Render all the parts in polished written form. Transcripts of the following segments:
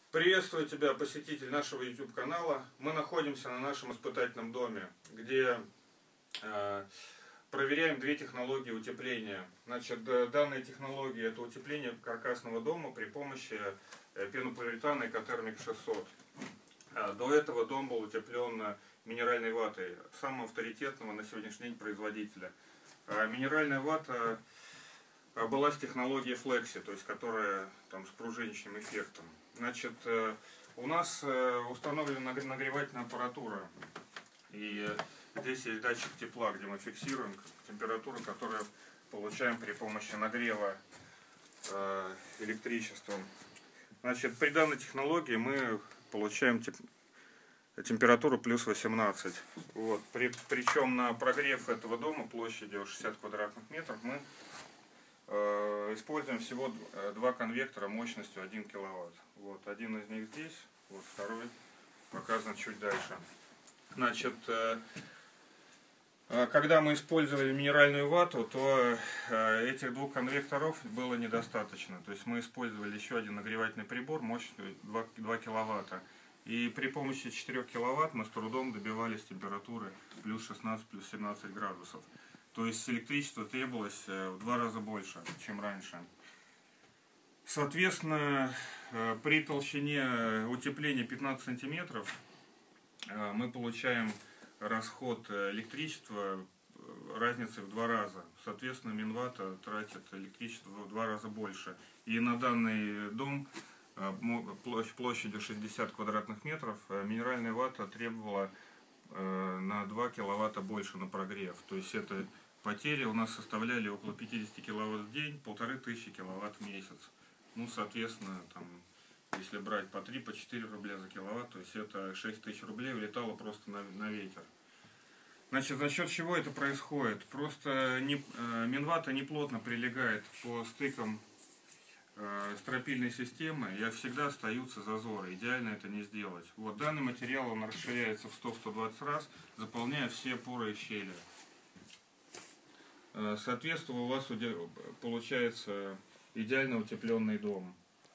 Приветствую тебя, посетитель нашего YouTube канала. Мы находимся на нашем испытательном доме, где проверяем две технологии утепления. Значит, данные технологии — это утепление каркасного дома при помощи пенополиуретана Экотермик 600. До этого дом был утеплен минеральной ватой самого авторитетного на сегодняшний день производителя. Минеральная вата была с технологией Flexi, то есть которая там с пружинищным эффектом. Значит, у нас установлена нагревательная аппаратура, и здесь есть датчик тепла, где мы фиксируем температуру, которую получаем при помощи нагрева электричеством. Значит, при данной технологии мы получаем температуру плюс 18. Вот. Причем на прогрев этого дома площадью 60 квадратных метров мы используем всего два конвектора мощностью 1 киловатт. Вот, один из них здесь, вот второй показан чуть дальше. Значит, когда мы использовали минеральную вату, то этих двух конвекторов было недостаточно. То есть мы использовали еще один нагревательный прибор мощностью 2 киловатта. И при помощи 4 киловатт мы с трудом добивались температуры плюс 16, плюс 17 градусов. То есть электричество требовалось в 2 раза больше, чем раньше. Соответственно, при толщине утепления 15 сантиметров мы получаем расход электричества разницей в 2 раза. Соответственно, Минвата тратит электричество в 2 раза больше. И на данный дом площадью 60 квадратных метров минеральная вата требовала на 2 киловатта больше на прогрев. То есть это потери у нас составляли около 50 киловатт в день, 1500 киловатт в месяц. Ну, соответственно, там, если брать по 3, по 4 рубля за киловатт, то есть это 6000 рублей улетало просто на ветер. Значит, за счет чего это происходит? Просто Минвата неплотно прилегает по стыкам стропильной системы, и всегда остаются зазоры. Идеально это не сделать. Вот данный материал, он расширяется в 100-120 раз, заполняя все поры и щели. Соответственно, у вас получается идеально утепленный дом.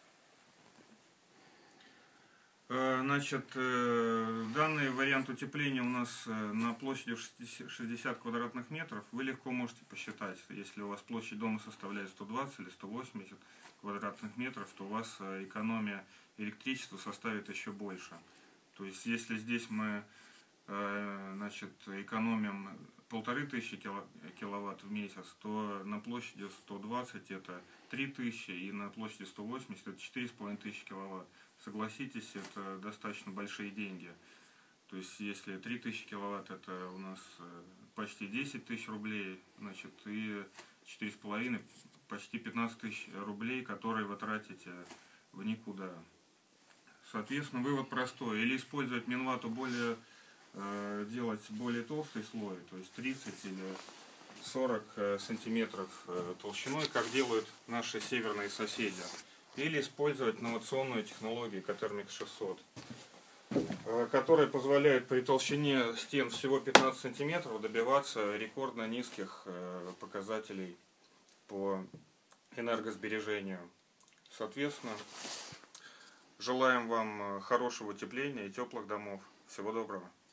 Значит, данный вариант утепления у нас на площади 60 квадратных метров. Вы легко можете посчитать, если у вас площадь дома составляет 120 или 180 квадратных метров, то у вас экономия электричества составит еще больше. То есть, если здесь мы значит, экономим 1500 киловатт в месяц, то на площади 120 это 3000, и на площади 180 это 4500 киловатт. Согласитесь, это достаточно большие деньги. То есть, если 3000 киловатт, это у нас почти 10 тысяч рублей, значит, и 4,5, почти 15 тысяч рублей, которые вы тратите в никуда. Соответственно, вывод простой. Или использовать Минвату делать более толстый слой, то есть 30 или 40 сантиметров толщиной, как делают наши северные соседи. Или использовать инновационную технологию Экотермик 600, которая позволяет при толщине стен всего 15 сантиметров добиваться рекордно низких показателей по энергосбережению. Соответственно, желаем вам хорошего утепления и теплых домов. Всего доброго.